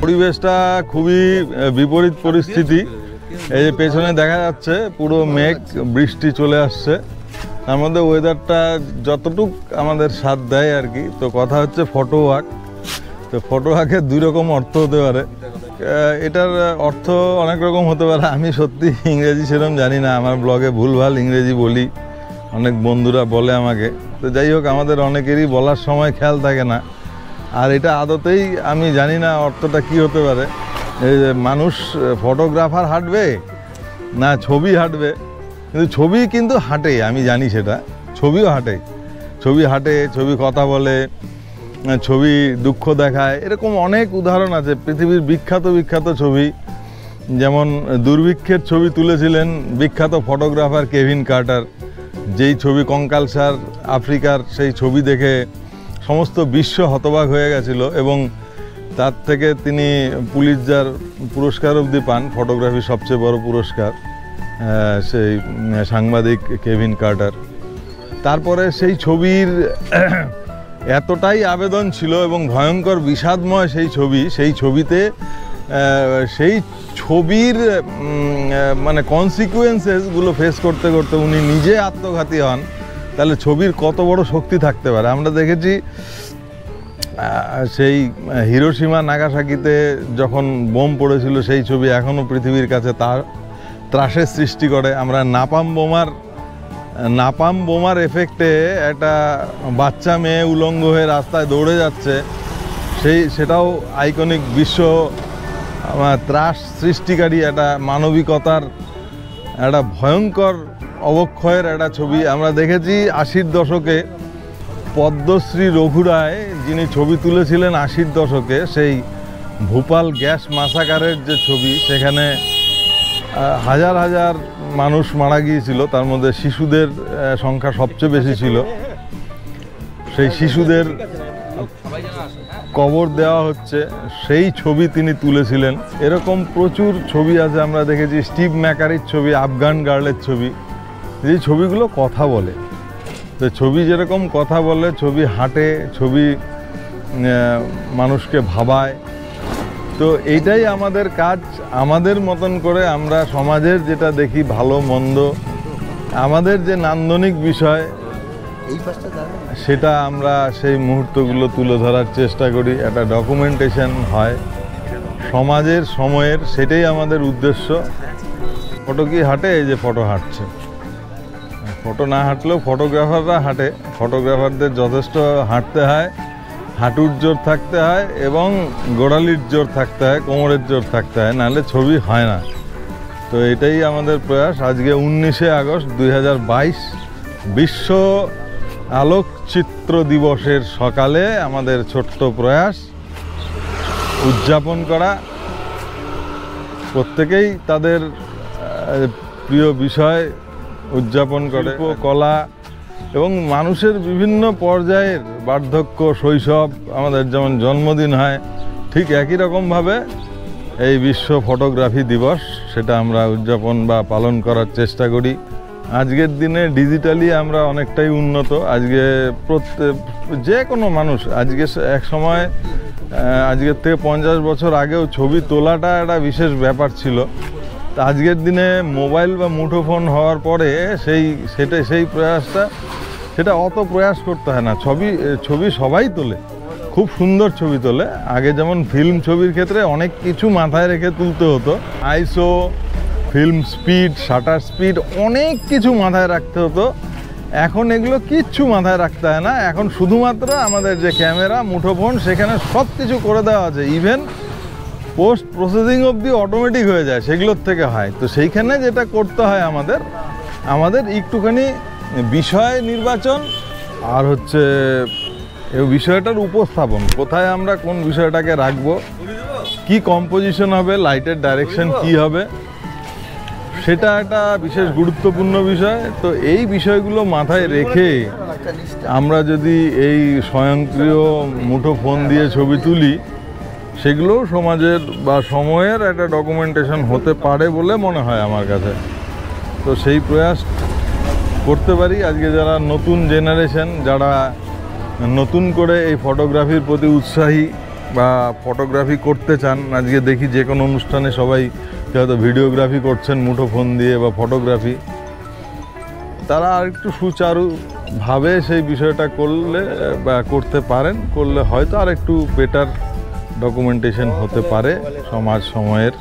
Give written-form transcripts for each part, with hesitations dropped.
পরিবেশটা খুবই বিপরীত পরিস্থিতি। এই যে পেছনে দেখা যাচ্ছে পুরো মেঘ, বৃষ্টি চলে আসছে, তার মধ্যে ওয়েদারটা যতটুক আমাদের সাথ দেয় আর কি। তো কথা হচ্ছে ফটো ওয়াক। তো ফটো ওয়াকের দুই রকম অর্থ হতে পারে, এটার অর্থ অনেক রকম হতে পারে। আমি সত্যি ইংরেজি সেরকম জানি না, আমার ব্লগে ভুলভাল ইংরেজি বলি, অনেক বন্ধুরা বলে আমাকে। তো যাই হোক, আমাদের অনেকেরই বলার সময় খেয়াল থাকে না। আর এটা আদতেই আমি জানি না অর্থটা কি হতে পারে। এই যে মানুষ ফটোগ্রাফার হাঁটবে না ছবি হাঁটবে, কিন্তু ছবি কিন্তু হাঁটে, আমি জানি সেটা। ছবিও হাঁটে, ছবি হাঁটে, ছবি কথা বলে, ছবি দুঃখ দেখায়, এরকম অনেক উদাহরণ আছে পৃথিবীর বিখ্যাত বিখ্যাত ছবি। যেমন দুর্ভিক্ষের ছবি তুলেছিলেন বিখ্যাত ফটোগ্রাফার কেভিন কার্টার, যেই ছবি কঙ্কালসার আফ্রিকার, সেই ছবি দেখে সমস্ত বিশ্ব হতবাক হয়ে গেছিল এবং তার থেকে তিনি পুলিৎজার পুরস্কার অবধি পান, ফটোগ্রাফি সবচেয়ে বড় পুরস্কার, সেই সাংবাদিক কেভিন কার্টার। তারপরে সেই ছবির এতটাই আবেদন ছিল এবং ভয়ঙ্কর বিষাদময় সেই ছবি, সেই ছবিতে সেই ছবির মানে কনসিকুয়েন্সেসগুলো ফেস করতে করতে উনি নিজে আত্মঘাতী হন। তাহলে ছবির কত বড় শক্তি থাকতে পারে। আমরা দেখেছি সেই হিরোশিমা নাগাসাকিতে যখন বোম পড়েছিল, সেই ছবি এখনও পৃথিবীর কাছে তার ত্রাসের সৃষ্টি করে। আমরা নাপাম বোমার এফেক্টে একটা বাচ্চা মেয়ে উলঙ্গ হয়ে রাস্তায় দৌড়ে যাচ্ছে, সেটাও আইকনিক বিশ্ব ত্রাস সৃষ্টিকারী একটা মানবিকতার একটা ভয়ঙ্কর অবক্ষয়ের একটা ছবি। আমরা দেখেছি 80-র দশকে পদ্মশ্রী রঘু রায়, যিনি ছবি তুলেছিলেন 80-র দশকে, সেই ভোপাল গ্যাস মাসাকারের যে ছবি, সেখানে হাজার হাজার মানুষ মারা গিয়েছিল, তার মধ্যে শিশুদের সংখ্যা সবচেয়ে বেশি ছিল। সেই শিশুদের কবর দেওয়া হচ্ছে, সেই ছবি তিনি তুলেছিলেন। এরকম প্রচুর ছবি আছে আমরা দেখেছি। স্টিভ ম্যাকারির ছবি, আফগান গার্লের ছবি, যে ছবিগুলো কথা বলে। তো ছবি যেরকম কথা বলে, ছবি হাঁটে, ছবি মানুষকে ভাবায়। তো এইটাই আমাদের কাজ। আমাদের মতন করে আমরা সমাজের যেটা দেখি ভালো মন্দ, আমাদের যে নান্দনিক বিষয়, সেটা আমরা সেই মুহূর্তগুলো তুলে ধরার চেষ্টা করি। একটা ডকুমেন্টেশন হয় সমাজের, সময়ের, সেটাই আমাদের উদ্দেশ্য। ফটো কি হাঁটে? এই যে ফটো হাঁটছে। ফটো না হাঁটলেও ফটোগ্রাফাররা হাঁটে। ফটোগ্রাফারদের যথেষ্ট হাঁটতে হয়, হাঁটুর জোর থাকতে হয় এবং গোড়ালির জোর থাকতে হয়, কোমরের জোর থাকতে হয়, নাহলে ছবি হয় না। তো এটাই আমাদের প্রয়াস। আজকে 19শে আগস্ট 2022, বিশ্ব আলোকচিত্র দিবসের সকালে আমাদের ছোট্ট প্রয়াস উদযাপন করা। প্রত্যেকেই তাদের প্রিয় বিষয় উদযাপন করে। কলা এবং মানুষের বিভিন্ন পর্যায়ের বার্ধক্য, শৈশব, আমাদের যেমন জন্মদিন হয়, ঠিক একই রকমভাবে এই বিশ্ব ফটোগ্রাফি দিবস, সেটা আমরা উদযাপন বা পালন করার চেষ্টা করি। আজকের দিনে ডিজিটালি আমরা অনেকটাই উন্নত। আজকে যে কোনো মানুষ, আজকে এক সময় আজকের থেকে 50 বছর আগেও ছবি তোলাটা একটা বিশেষ ব্যাপার ছিল। তা আজকের দিনে মোবাইল বা মুঠোফোন হওয়ার পরে সেই প্রয়াসটা, সেটা অত প্রয়াস করতে হয় না। ছবি সবাই তোলে, খুব সুন্দর ছবি তোলে। আগে যেমন ফিল্ম ছবির ক্ষেত্রে অনেক কিছু মাথায় রেখে তুলতে হতো, আইসো, ফিল্ম স্পিড, শাটার স্পিড, অনেক কিছু মাথায় রাখতে হতো। এখন এগুলো কিচ্ছু মাথায় রাখতে হয় না। এখন শুধুমাত্র আমাদের যে ক্যামেরা, মুঠোফোন, সেখানে সব কিছু করে দেওয়া আছে। ইভেন পোস্ট প্রসেসিং অবধি অটোমেটিক হয়ে যায়, সেগুলোর থেকে হয়। তো সেইখানে যেটা করতে হয় আমাদের একটুখানি বিষয় নির্বাচন, আর হচ্ছে এই বিষয়টার উপস্থাপন, কোথায় আমরা কোন বিষয়টাকে রাখবো, কি কম্পোজিশন হবে, লাইটের ডাইরেকশন কি হবে, সেটা একটা বিশেষ গুরুত্বপূর্ণ বিষয়। তো এই বিষয়গুলো মাথায় রেখে আমরা যদি এই স্বয়ংক্রিয় মুঠোফোন দিয়ে ছবি তুলি, সেগুলোও সমাজের বা সময়ের একটা ডকুমেন্টেশন হতে পারে বলে মনে হয় আমার কাছে। তো সেই প্রয়াস করতে পারি। আজকে যারা নতুন জেনারেশন, যারা নতুন করে এই ফটোগ্রাফির প্রতি উৎসাহী, বা ফটোগ্রাফি করতে চান, আজকে দেখি যে কোনো অনুষ্ঠানে সবাই হয়তো ভিডিওগ্রাফি করছেন মুঠো ফোন দিয়ে বা ফটোগ্রাফি, তারা আর একটু সুচারুভাবে সেই বিষয়টা করলে বা করতে পারেন, করলে হয়তো আর একটু বেটার ডকুমেন্টেশন হতে পারে সমাজ সময়ের।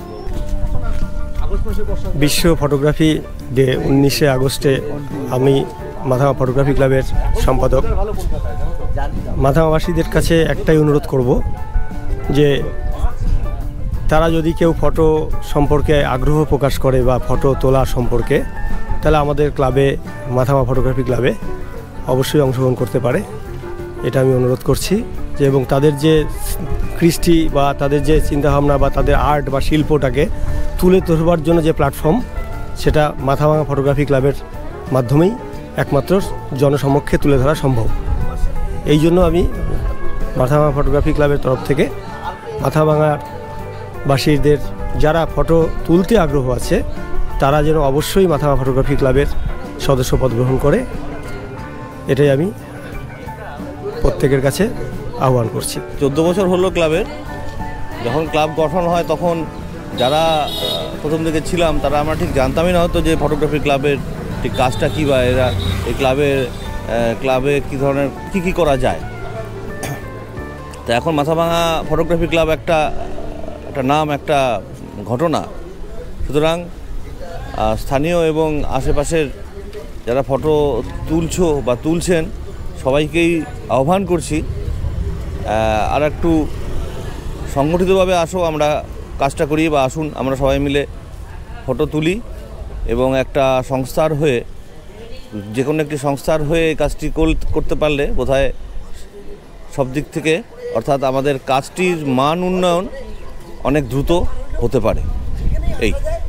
বিশ্ব ফটোগ্রাফি ডে 19শে আগস্টে আমি মাথামা ফটোগ্রাফি ক্লাবের সম্পাদক। মাথামাবাসীদের কাছে একটাই অনুরোধ করব যে তারা যদি কেউ ফটো সম্পর্কে আগ্রহ প্রকাশ করে বা ফটো তোলা সম্পর্কে, তাহলে আমাদের ক্লাবে, মাথামা ফটোগ্রাফি ক্লাবে অবশ্যই অংশগ্রহণ করতে পারে, এটা আমি অনুরোধ করছি। যে এবং তাদের যে কৃষ্টি বা তাদের যে চিন্তাভাবনা বা তাদের আর্ট বা শিল্পটাকে তুলে ধরবার জন্য যে প্ল্যাটফর্ম, সেটা মাথামা ফটোগ্রাফি ক্লাবের মাধ্যমেই একমাত্র জনসমক্ষে তুলে ধরা সম্ভব। এই জন্য আমি মাথামা ফটোগ্রাফি ক্লাবের তরফ থেকে মাথাভাঙার বাসীদের যারা ফটো তুলতে আগ্রহ আছে তারা যেন অবশ্যই মাথামা ফটোগ্রাফি ক্লাবের সদস্যপদ গ্রহণ করে, এটাই আমি প্রত্যেকের কাছে আহ্বান করছি। 14 বছর হলো ক্লাবের। যখন ক্লাব গঠন হয় তখন যারা প্রথম দিকে ছিলাম তারা আমরা ঠিক জানতামই না হতো যে ফটোগ্রাফি ক্লাবের ঠিক কাজটা কী, বা এরা এই ক্লাবে কী ধরনের কী করা যায়। তো এখন মাথাভাঙা ফটোগ্রাফি ক্লাব একটা নাম, একটা ঘটনা। সুতরাং স্থানীয় এবং আশেপাশের যারা ফটো তুলছো বা তুলছেন সবাইকেই আহ্বান করছি আর একটু সংগঠিতভাবে আসো, আমরা কাজটা করি, বা আসুন আমরা সবাই মিলে ফটো তুলি এবং একটা সংস্থার হয়ে, যে কোনো একটি সংস্থার হয়ে কাজটি করতে পারলে বোধহয় সব দিক থেকে, অর্থাৎ আমাদের কাজটির মান উন্নয়ন অনেক দ্রুত হতে পারে। এই